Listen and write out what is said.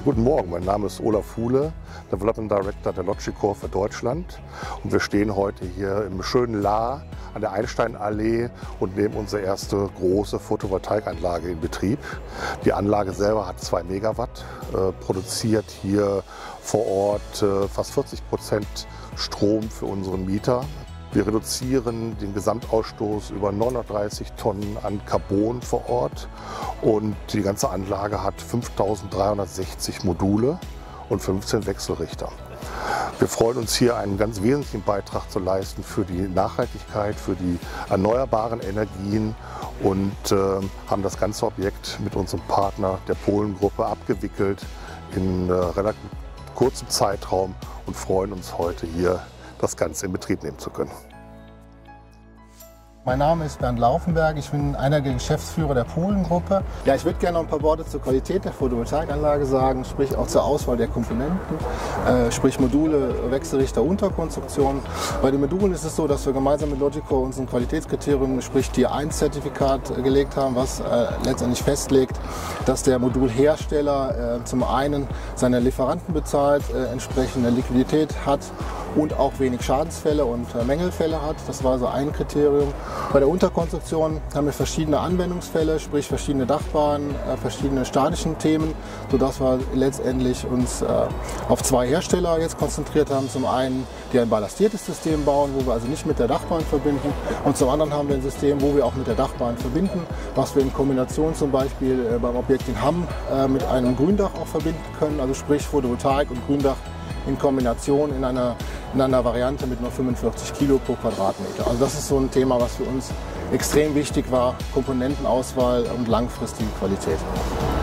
Guten Morgen, mein Name ist Olaf Fuhle, Development Director der Logicor für Deutschland. Und wir stehen heute hier im schönen Lahr an der Einsteinallee und nehmen unsere erste große Photovoltaikanlage in Betrieb. Die Anlage selber hat 2 Megawatt, produziert hier vor Ort fast 40% Strom für unseren Mieter. Wir reduzieren den Gesamtausstoß über 930 Tonnen an Carbon vor Ort und die ganze Anlage hat 5360 Module und 15 Wechselrichter. Wir freuen uns hier einen ganz wesentlichen Beitrag zu leisten für die Nachhaltigkeit, für die erneuerbaren Energien und haben das ganze Objekt mit unserem Partner der Polen-Gruppe abgewickelt in relativ kurzem Zeitraum und freuen uns heute hier das Ganze in Betrieb nehmen zu können. Mein Name ist Bernd Laufenberg, ich bin einer der Geschäftsführer der Polen-Gruppe. Ja, ich würde gerne noch ein paar Worte zur Qualität der Photovoltaikanlage sagen, sprich auch zur Auswahl der Komponenten, sprich Module, Wechselrichter, Unterkonstruktion. Bei den Modulen ist es so, dass wir gemeinsam mit Logicor unseren Qualitätskriterium, sprich Tier 1 Zertifikat gelegt haben, was letztendlich festlegt, dass der Modulhersteller zum einen seine Lieferanten bezahlt, entsprechende Liquidität hat und auch wenig Schadensfälle und Mängelfälle hat. Das war so ein Kriterium. Bei der Unterkonstruktion haben wir verschiedene Anwendungsfälle, sprich verschiedene Dachbahnen, verschiedene statischen Themen, sodass wir letztendlich uns auf 2 Hersteller jetzt konzentriert haben. Zum einen, die ein ballastiertes System bauen, wo wir also nicht mit der Dachbahn verbinden, und zum anderen haben wir ein System, wo wir auch mit der Dachbahn verbinden, was wir in Kombination zum Beispiel beim Objekt in Hamm mit einem Gründach auch verbinden können, also sprich Photovoltaik und Gründach in Kombination in einer Variante mit nur 45 Kilo pro Quadratmeter. Also das ist so ein Thema, was für uns extrem wichtig war, Komponentenauswahl und langfristige Qualität.